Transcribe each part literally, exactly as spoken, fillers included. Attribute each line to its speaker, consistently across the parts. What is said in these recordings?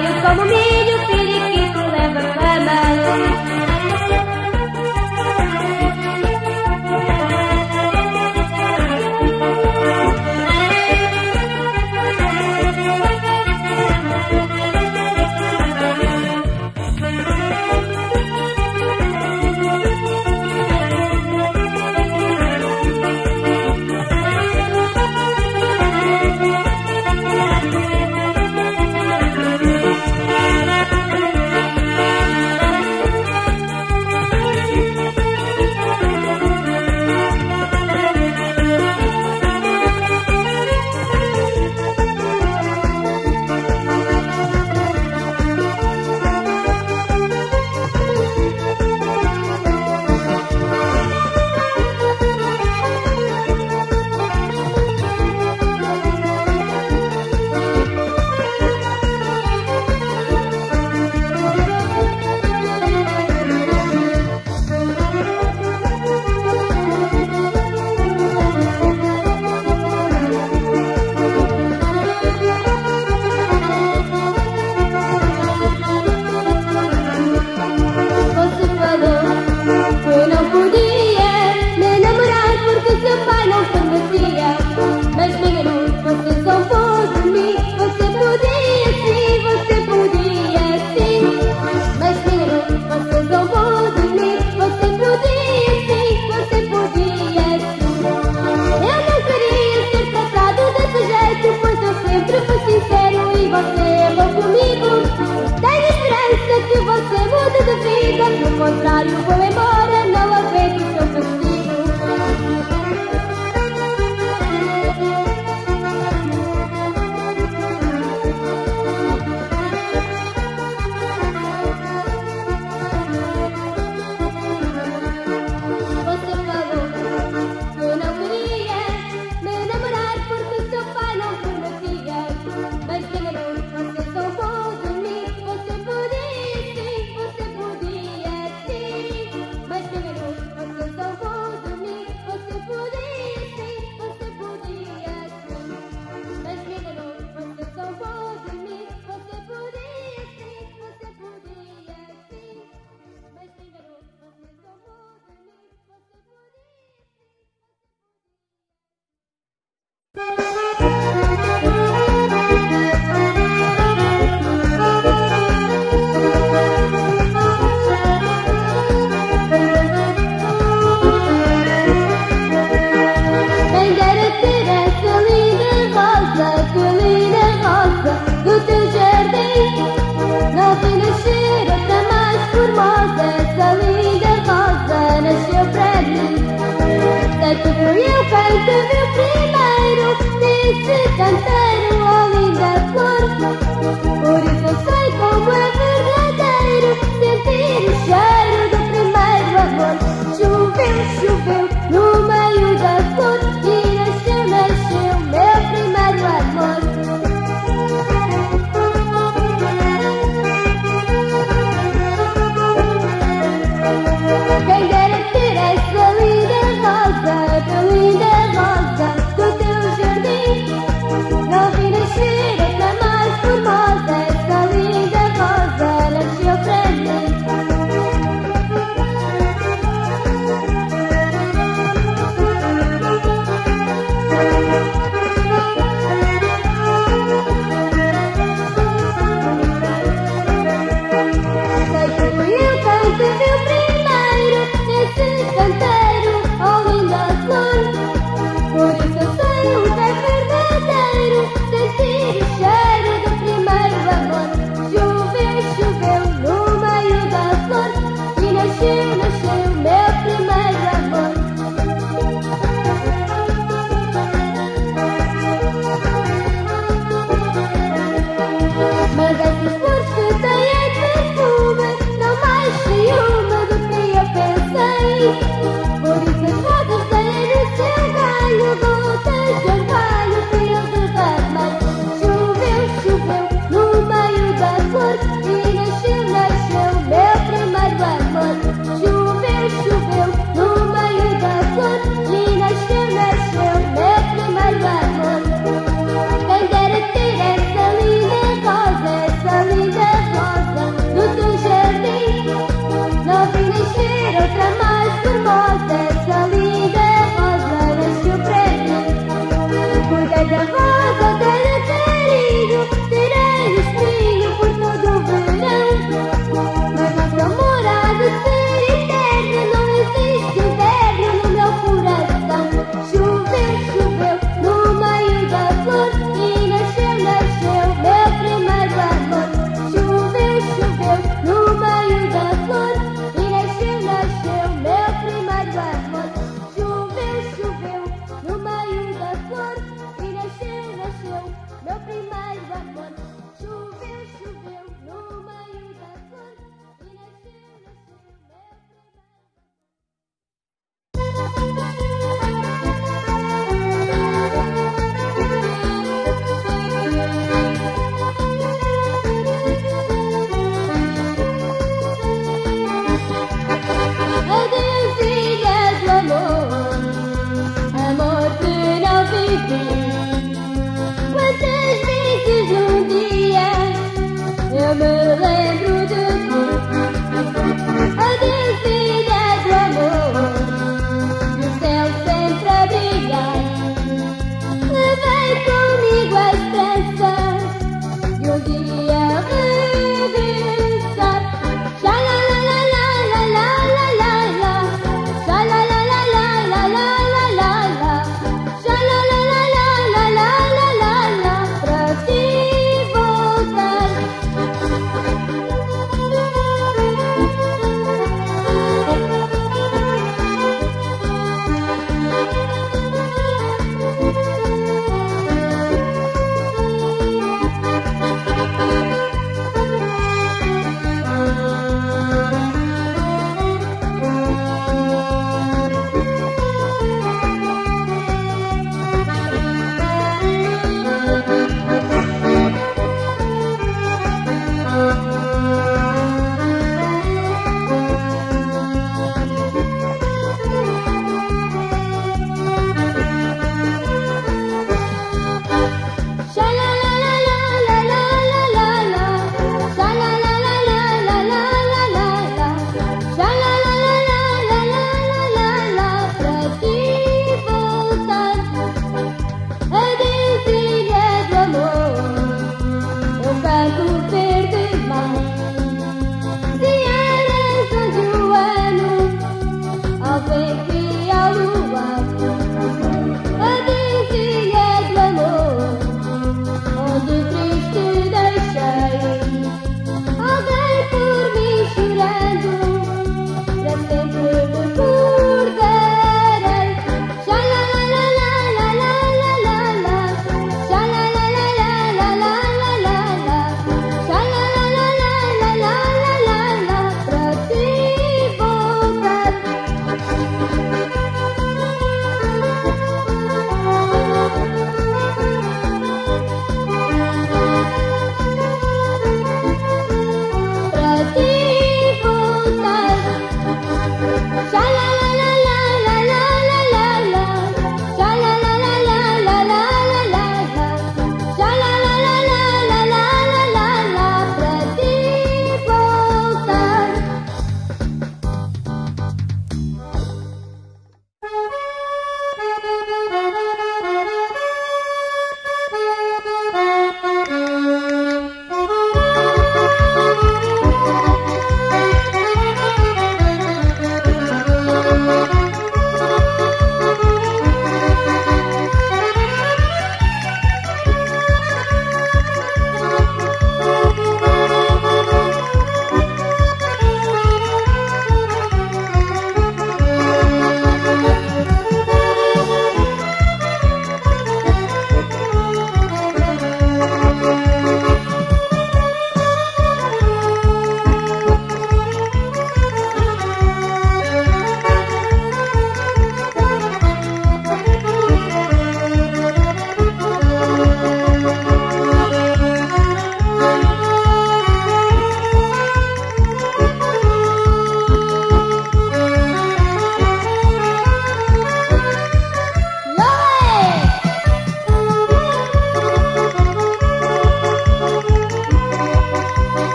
Speaker 1: eu como milho, periquito leva fama. Do contrário, vou embora, não aguento o seu castigo. Você falou que eu não queria me namorar porque seu pai não permitia. Mas me enganou, você zombou de mim. Você podia sim, você podia sim.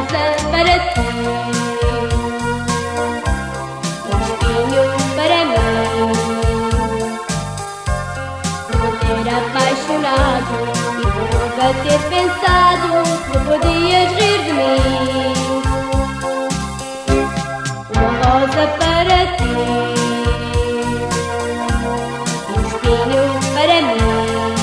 Speaker 1: rosa para ti, um espinho para mim. Vou ter apaixonado e nunca ter pensado que podias rir de mim. Uma rosa para ti, um espinho para mim.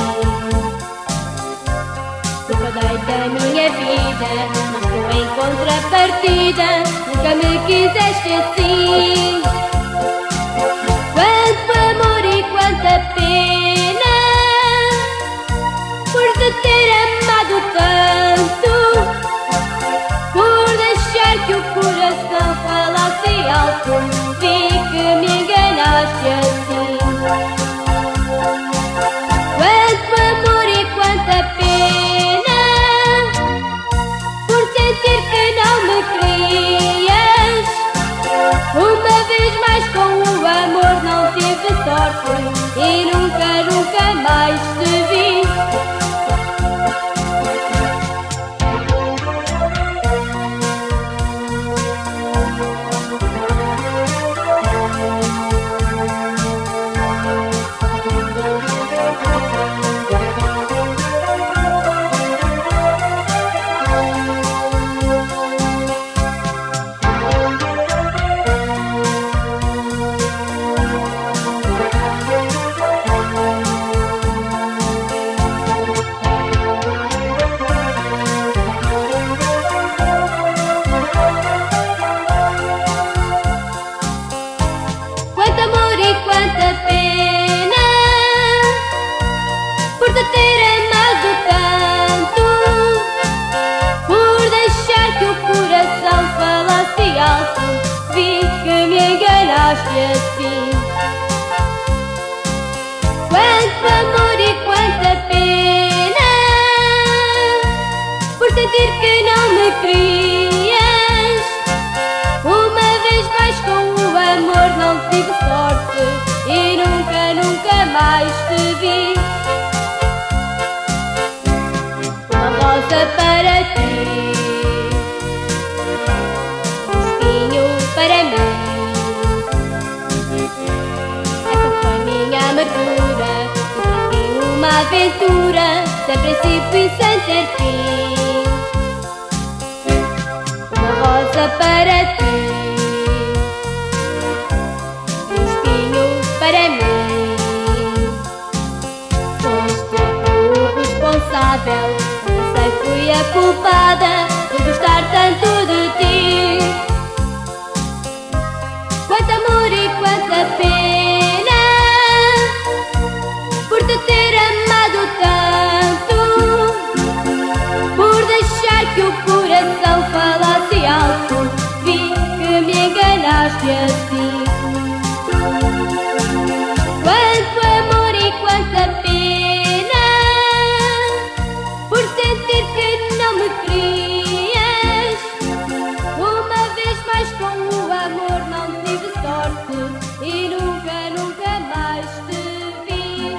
Speaker 1: Dei da minha vida, mas tu em contrapartida nunca me quiseste assim. Quanto amor e quanta pena por te ter amado tanto, por deixar que o coração falasse alto. Vi que me enganaste assim. Quanto amor e quanta pena sentir que não me querias. Uma vez mais com o amor não tive sorte e nunca, nunca mais te vi. Quanto amor e quanta pena por te ter amado tanto, por deixar que o coração falasse alto. Vi que me enganaste assim. Quanto amor e quanta pena por sentir que não me querias. Uma vez mais com o amor não tive sorte e nunca, nunca mais te vi. Uma rosa para ti, um espinho para mim. Essa foi minha amargura, e uma aventura sem princípio e sem ter fim. Uma rosa para ti, um espinho para mim. Foste tu o responsável, eu sei fui a culpada por gostar tanto de ti. Quanto amor e quanta pena por te ter amado tanto, por deixar que o coração falasse alto. Vi que me enganaste assim. Quanto amor e quanta pena por sentir que não me querias. Uma vez mais com o amor não tive sorte e nunca, nunca mais te vi.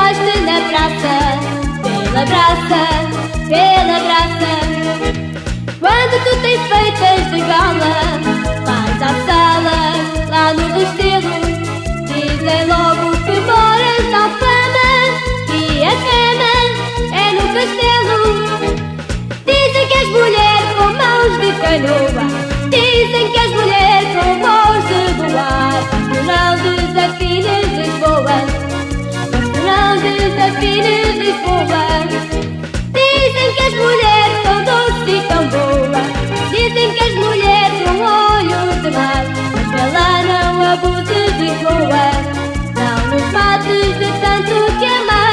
Speaker 1: abusaste na praça, pela graça, pela graça. Quando tu tens feitas de gala, vais à sala, lá no Restelo, dizem logo que moras na fama e a cama é no castelo. Dizem que és mulher com mãos de canoa, dizem que és mulher com voz de voar. Mas tu não desafines Lisboa, mas tu não desafines Lisboa. Dizem que és mulher tão doce e tão boa, dizem que és mulher com olhos de mar. Mas vê lá, não abuses de Lisboa, não nos mates de tanto te amar.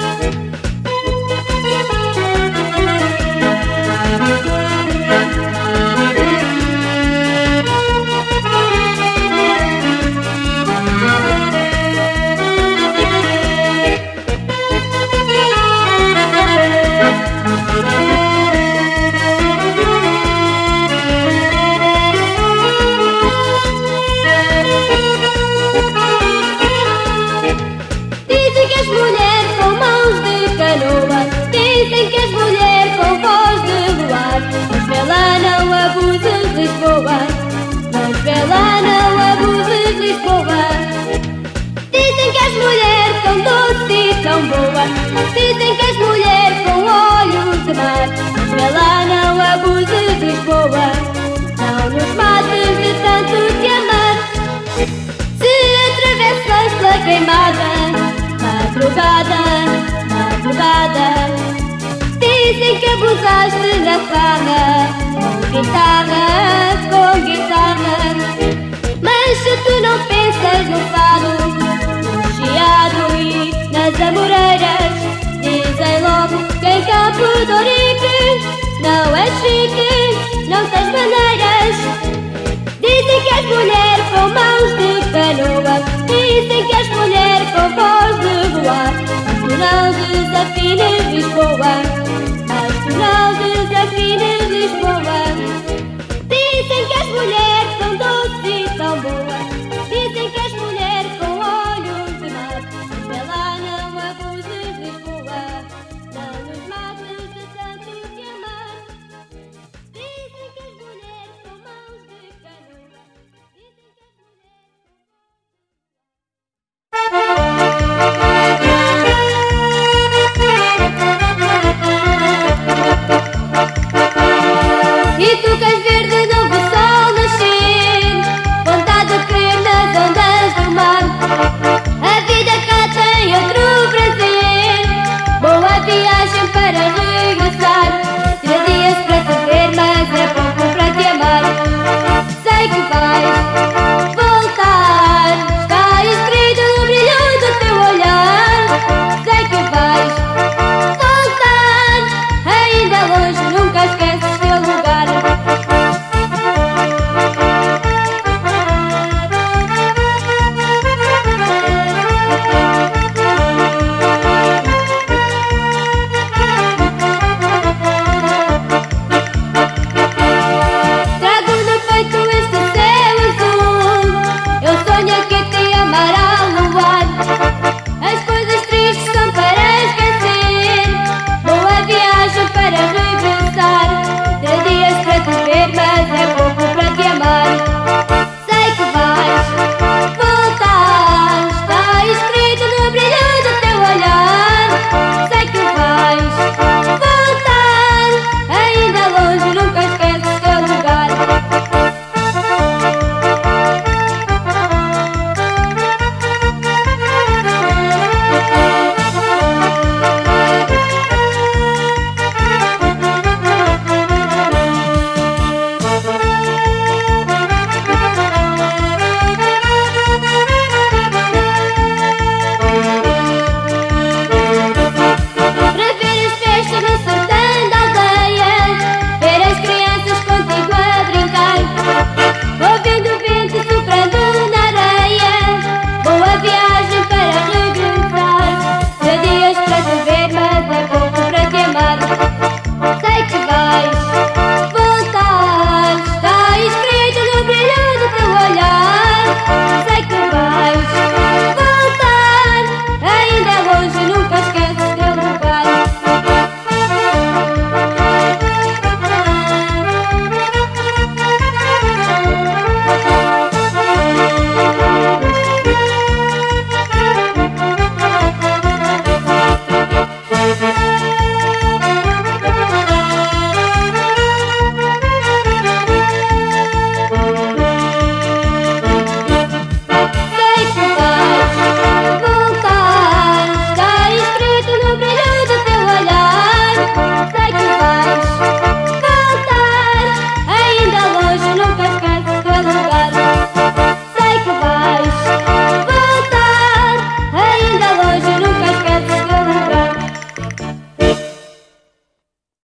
Speaker 1: Dizem que és mulher com mãos de canoa, dizem que és mulher com voz de voar. Mas vê lá, não abuses de Lisboa, mas vê lá, não abuses de Lisboa. Dizem que és mulher tão doce e tão boa, dizem que és mulher com olhos de mar. Mas vê lá, não abuses de Lisboa, não nos mates de tanto te amar. Se atravessas pela queimada, madrugada, madrugada, dizem que abusaste na farra, com guitarra, com guitarra. Mas se tu não pensas no fado, no chiado e nas amoreiras, dizem logo que em Campo de Ourique não és chique, não tens maneiras. Dizem que és mulher com mãos de canoa, dizem que és mulher com